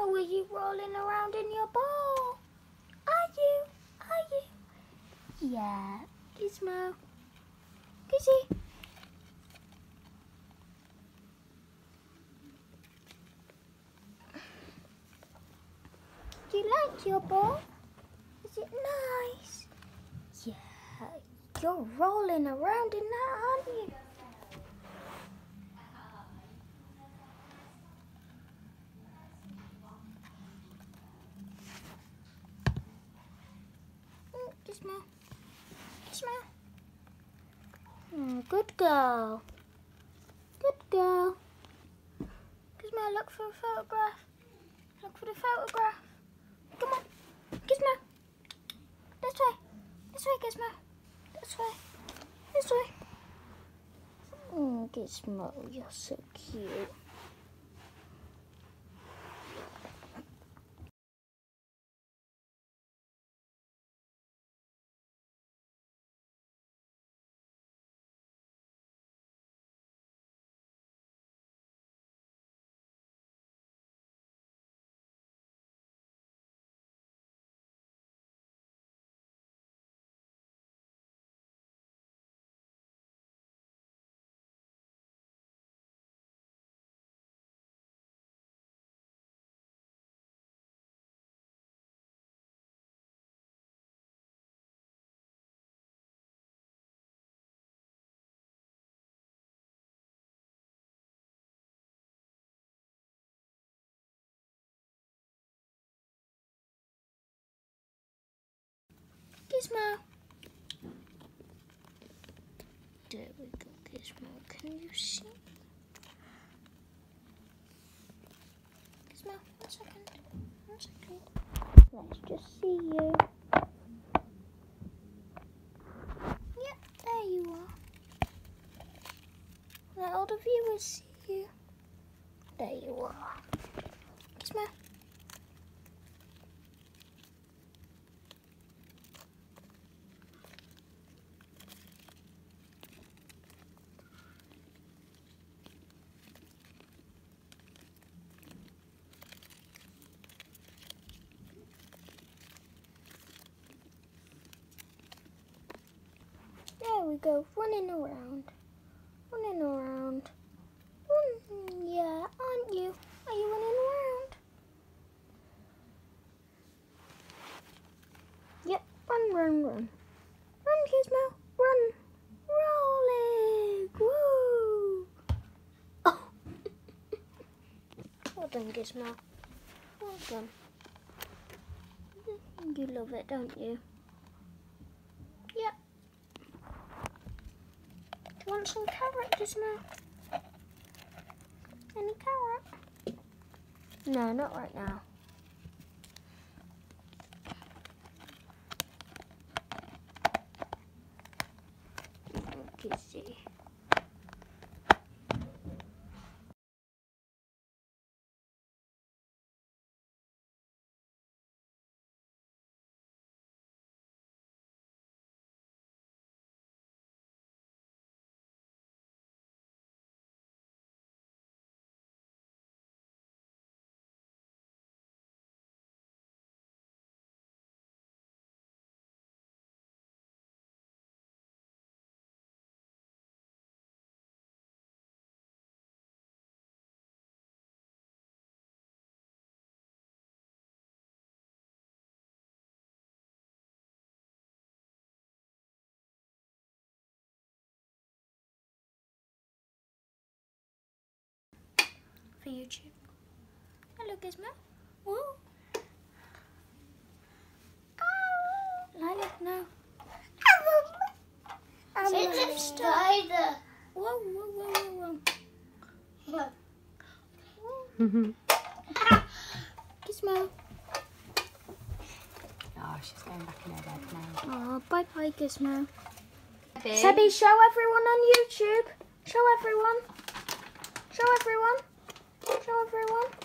Gizmo, are you rolling around in your ball? Are you? Are you? Yeah. Gizmo. Gizzy. Do you like your ball? Is it nice? Yeah. You're rolling around in that, aren't you? Gizmo. Gizmo. Good girl. Good girl. Gizmo, look for a photograph. Look for the photograph. Come on. Gizmo. This way. This way, Gizmo. This way. This way. Gizmo, you're so cute. Gizmo. There we go, Gizmo. Can you see? Gizmo, 1 second. 1 second. Let's just see you. Yep, there you are. Let all the viewers see you. There you are. Gizmo. There we go, running around. Running around. Yeah, aren't you? Are you running around? Yep, run. Run, Gizmo, run. Rolling. Woo! Oh. Well done, Gizmo. Well done. You love it, don't you? Yep. Do you want some carrot, Gizmo? Any carrot? No, not right now. Gizzy. For YouTube. Hello, Gizmo. Woo. Lilac, no. Spider. Whoa. Gizmo. Oh, she's going back in her bed now. Oh, bye, Gizmo. Baby. Sebby, show everyone on YouTube. Show everyone. Show everyone.